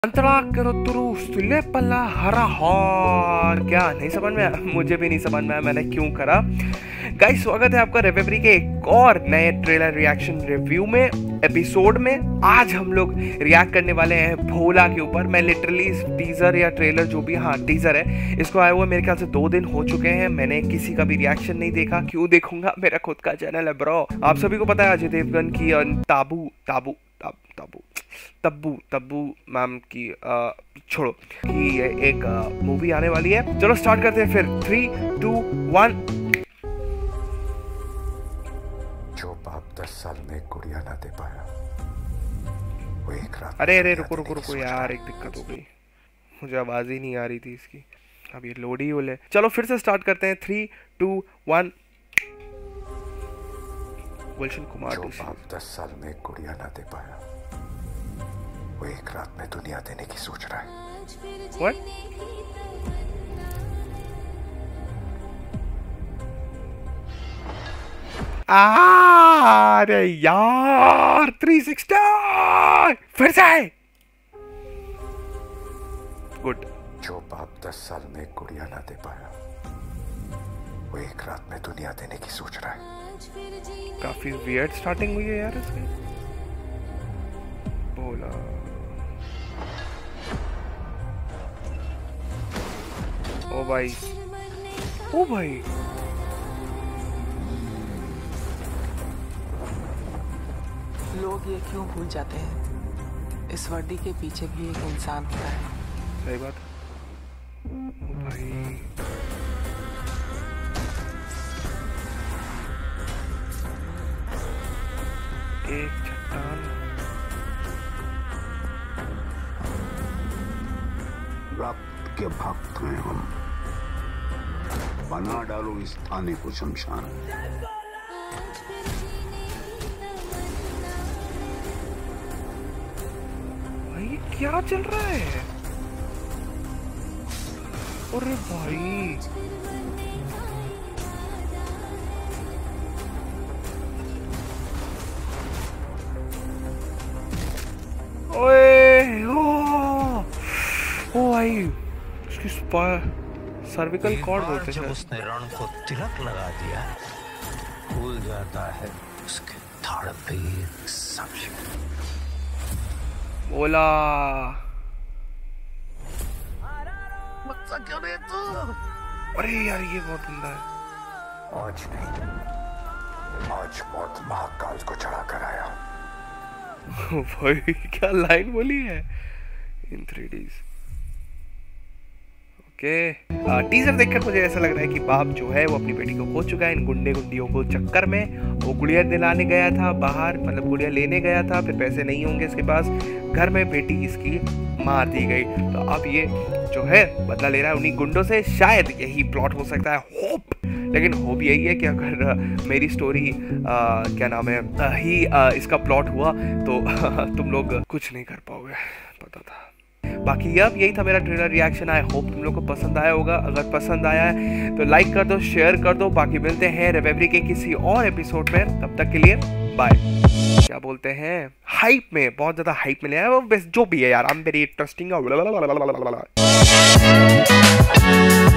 अंतरा करो तुरुस्तुले पल्ला हरा हॉर क्या नहीं समझ में आया? मुझे भी नहीं समझ में आया मैंने क्यों करा। गाइस स्वागत है आपका रेवेब्री के एक और नए ट्रेलर रिएक्शन रिव्यू में एपिसोड में। आज हम लोग रिएक्ट करने वाले हैं भोला के ऊपर। मैं लिटरली इस टीजर या ट्रेलर जो भी, हाँ टीजर है, इसको आए हुए मेरे ख्याल से 2 दिन हो चुके हैं। मैंने किसी का भी रिएक्शन नहीं देखा, क्यों देखूंगा, मेरा खुद का चैनल है ब्रो। आप सभी को पता है अजय देवगन की तब्बू मैम की छोड़ो कि एक मूवी आने वाली है। चलो स्टार्ट करते हैं फिर 3, 2, 1। जो बाप 10 साल में गुड़िया ना दे पाया वो एक रात। अरे रुको यार, एक दिक्कत हो गई, मुझे आवाज ही नहीं आ रही थी इसकी। अब ये लोड ही हो ले। चलो फिर से स्टार्ट करते हैं 3, 2, 1। गुलशन कुमार। जो बाप 10 साल में गुड़िया ना दे पाया वो एक रात में दुनिया देने की सोच रहा है। What? अरे यार 360 फिर से गुड। जो बाप 10 साल में गुड़िया ना दे पाया वो एक रात में दुनिया देने की सोच रहा है। काफी वियर्ड स्टार्टिंग हुई है यार इसकी। बोला ओ भाई, ओ भाई, लोग ये क्यों भूल जाते हैं इस वर्दी के पीछे भी एक इंसान होता है। सही बात। ओ भाई, एक चट्टान। रक्त के भक्त हैं हम, बना डालो इस थाने को शमशान। भाई क्या चल रहा है? अरे भाई ओए ओ भाई, उसकी सर्विकल कॉर्ड बोलते हैं। जब उसने रण को तिलक लगा दिया भूल जाता है उसके धड़ पे सब। बोला क्यों नहीं तू? अरे यार ये बहुत गंदा है। आज नहीं, आज मौत महाकाल को चढ़ा कर आया। भाई क्या लाइन बोली है इन 3Ds। ओके, टीजर देखकर मुझे ऐसा लग रहा है कि बाप जो है वो अपनी बेटी को खो चुका है इन गुंडियों को चक्कर में। वो गुड़िया दिलाने गया था बाहर, मतलब गुड़िया लेने गया था, फिर पैसे नहीं होंगे इसके पास, घर में बेटी इसकी मार दी गई। तो अब ये जो है बदला ले रहा है उन्हीं गुंडों से। शायद यही प्लॉट हो सकता है, होप। लेकिन होप यही है कि अगर मेरी स्टोरी क्या नाम है इसका प्लॉट हुआ तो तुम लोग कुछ नहीं कर पाओगे, पता था। बाकी अब यही था मेरा ट्रेलर रिएक्शन। आई होप तुम लोग को पसंद आया होगा। अगर पसंद आया है तो लाइक कर दो, शेयर कर दो। बाकी मिलते हैं रेवेब्री के किसी और एपिसोड में, तब तक के लिए बाय। क्या बोलते हैं, हाइप में, बहुत ज्यादा हाइप में ले आया वो, बस जो भी है यार, आई एम वेरी इंटरेस्टिंग।